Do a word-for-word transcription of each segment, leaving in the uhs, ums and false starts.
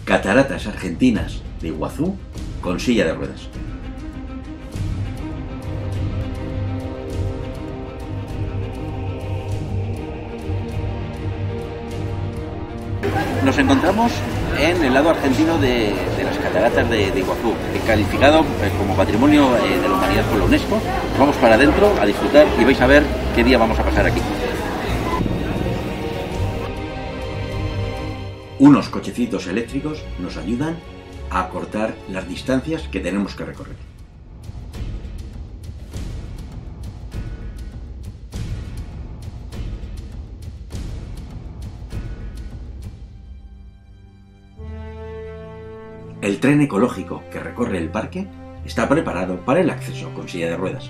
Cataratas Argentinas de Iguazú con silla de ruedas. Nos encontramos en el lado argentino de, de las cataratas de, de Iguazú, calificado eh, como Patrimonio eh, de la Humanidad por la UNESCO. Vamos para adentro a disfrutar y vais a ver qué día vamos a pasar aquí. Unos cochecitos eléctricos nos ayudan a acortar las distancias que tenemos que recorrer. El tren ecológico que recorre el parque está preparado para el acceso con silla de ruedas.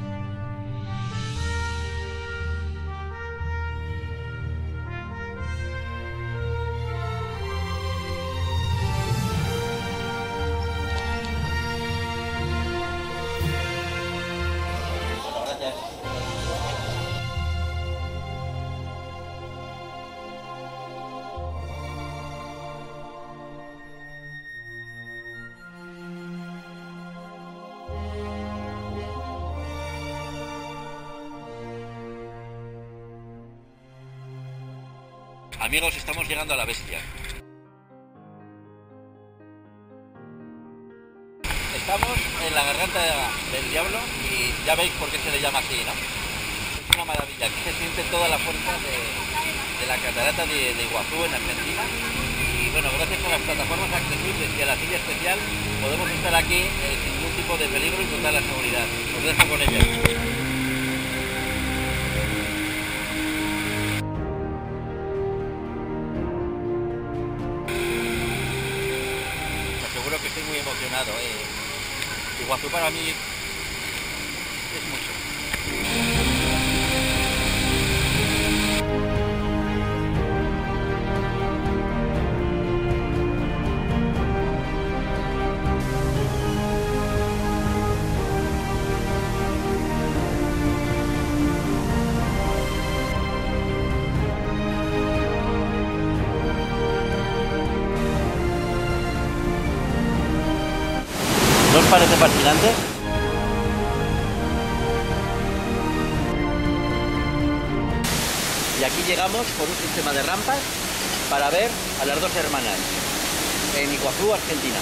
Amigos, estamos llegando a la bestia. Estamos en la garganta del diablo y ya veis por qué se le llama así, ¿no? Es una maravilla. Aquí se siente toda la fuerza de, de la catarata de, de Iguazú en Argentina. Y bueno, gracias a las plataformas accesibles y a la silla especial podemos estar aquí eh, sin ningún tipo de peligro y con toda la seguridad. Os dejo con ellas. Seguro que estoy muy emocionado. Eh. Iguazú para mí es mucho. ¿No os parece fascinante? Y aquí llegamos por un sistema de rampas para ver a las dos hermanas en Iguazú, Argentina.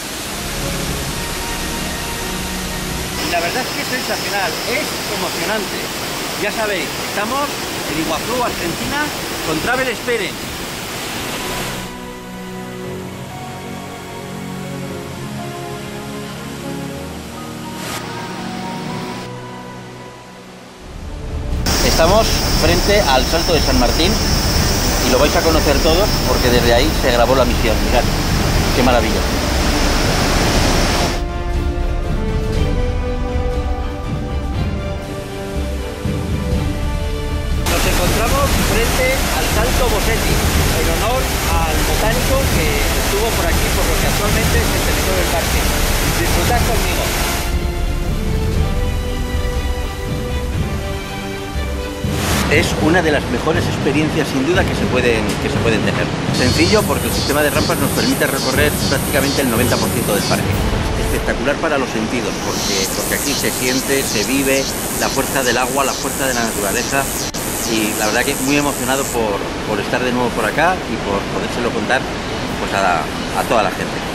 Y la verdad es que es sensacional, es emocionante. Ya sabéis, estamos en Iguazú, Argentina, con Travel Experience. Estamos frente al Salto de San Martín y lo vais a conocer todos porque desde ahí se grabó la misión. Mirad, qué maravilla. Nos encontramos frente al Salto Bosetti en honor al botánico que estuvo por aquí, por lo que actualmente es el director del parque. Disfrutad conmigo. Es una de las mejores experiencias sin duda que se pueden, que se pueden tener. Sencillo porque el sistema de rampas nos permite recorrer prácticamente el noventa por ciento del parque. Espectacular para los sentidos porque, porque aquí se siente, se vive la fuerza del agua, la fuerza de la naturaleza y la verdad que muy emocionado por, por estar de nuevo por acá y por podérselo contar pues a, a toda la gente.